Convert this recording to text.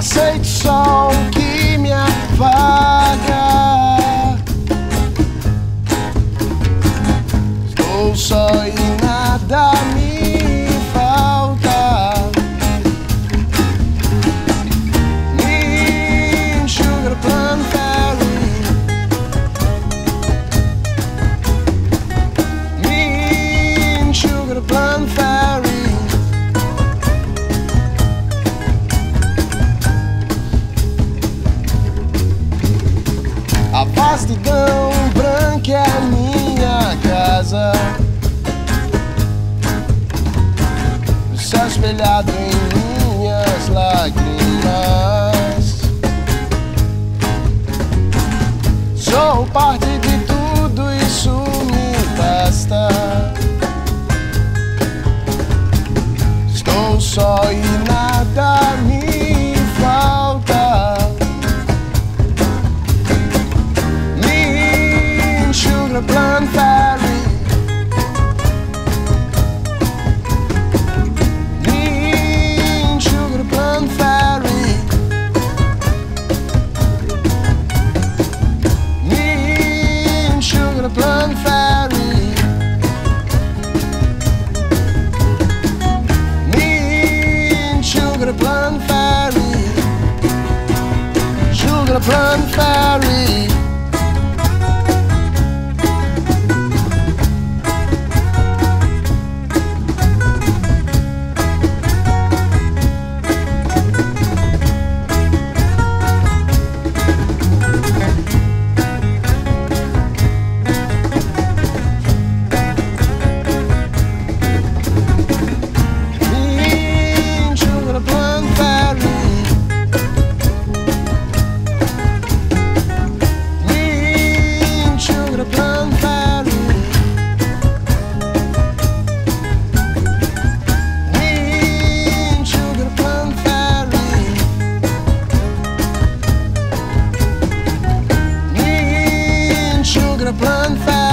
aceito só o que me afaga. Estou só e nada me falta. Mean sugar plum fairy. Mean sugar plum fairy. A vastidão branca é a minha casa, o céu espelhado em minhas lágrimas. Sou parte de tudo, isso me basta. Estou só e nada me falta. Sugar plum fairy. Mean sugar plum fairy. Mean sugar plum fairy. Mean sugar plum fairy. Sugar plum fairy. Sugar plum fairy.